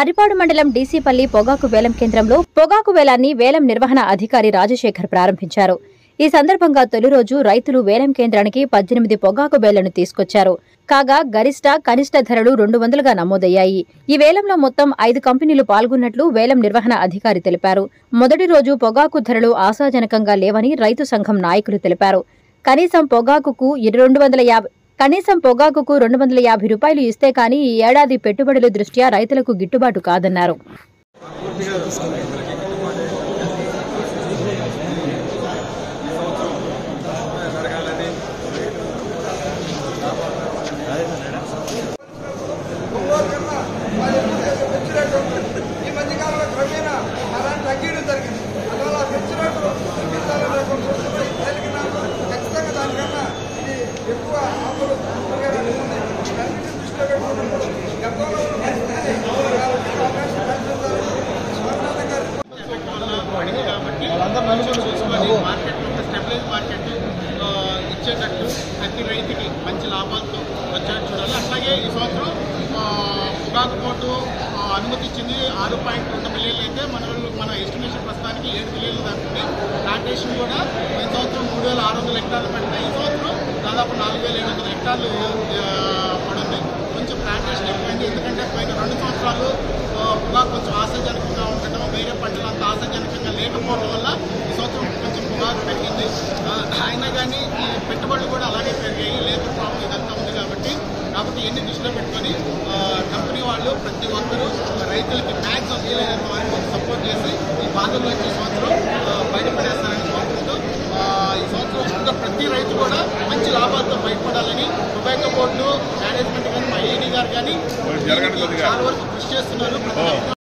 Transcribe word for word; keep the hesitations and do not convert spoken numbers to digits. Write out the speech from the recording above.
మరిపాడు మండలం డీసీపల్లి పొగాకు వేలం కేంద్రంలో పొగాకు వేలాన్ని వేలం నిర్వహణ అధికారి రాజశేఖర్ ప్రారంభించారు. ఈ సందర్భంగా తొలి రోజు రైతులు వేలం కేంద్రానికి పద్దెనిమిది పొగాకు వేలను తీసుకొచ్చారు. కాగా గరిష్ట కనిష్ట ధరలు రెండు వందలుగా నమోదయ్యాయి. ఈ వేలంలో మొత్తం ఐదు కంపెనీలు పాల్గొన్నట్లు వేలం నిర్వహణ అధికారి తెలిపారు. మొదటి రోజు పొగాకు ధరలు ఆశాజనకంగా లేవని రైతు సంఘం నాయకులు తెలిపారు. కనీసం పొగాకుకు రెండు వందల యాభై కనీసం పొగాకుకు రెండు వందల యాభై రూపాయలు ఇస్తే కానీ ఈ ఏడాది పెట్టుబడుల దృష్ట్యా రైతులకు గిట్టుబాటు కాదన్నారు. ఇచ్చేటట్టు ప్రతి రైతుకి మంచి లాభాలతో వచ్చేటట్టు చూడాలి. అట్లాగే ఈ సంవత్సరం పొగాకు బోర్డు అనుమతి ఇచ్చింది ఆరు పాయింట్ రెండు మిలియన్లు అయితే మన మన ఎస్టిమేషన్ ప్రస్తుతానికి ఏడు మిలియన్లు దాటుతుంది. ప్లాంటేషన్ కూడా ఈ సంవత్సరం మూడు వేల ఆరు వందల హెక్టార్లు పడితే ఈ సంవత్సరం దాదాపు నాలుగు వేల ఏడు వందల హెక్టార్లు పడుంది. కొంచెం ప్లాంటేషన్ ఎక్కువైంది. ఎందుకంటే పైన రెండు సంవత్సరాలు పొగాకు కొంచెం ఆశాజనకంగా ఉండటం, వేరే పంటలు అంత ఆశాజనకంగా లేకపోవడం వల్ల ఈ సంవత్సరం కొంచెం పొగాకు పెరిగింది. అయినా కానీ ఈ పెట్టుబడులు కూడా అలాగే పెరిగాయి. లేబర్ ప్రాబ్లం ఇదంతా ఉంది కాబట్టి కాబట్టి ఎన్ని దృష్టిలో పెట్టుకొని కంపెనీ వాళ్ళు ప్రతి ఒక్కరూ రైతులకి మ్యాక్సిమం వీలైనంత వరకు సపోర్ట్ చేసి ఈ బాధల నుంచి ఈ సంవత్సరం బయటపడేస్తారని కోరుకుంటూ ఈ సంవత్సరం ఇంకా ప్రతి రైతు కూడా మంచి లాభాలతో బయటపడాలని టొబాకో బోర్డు మేనేజ్మెంట్ కానీ మా ఏడీ గారు కానీ చాలా వరకు కృషి చేస్తున్నారు.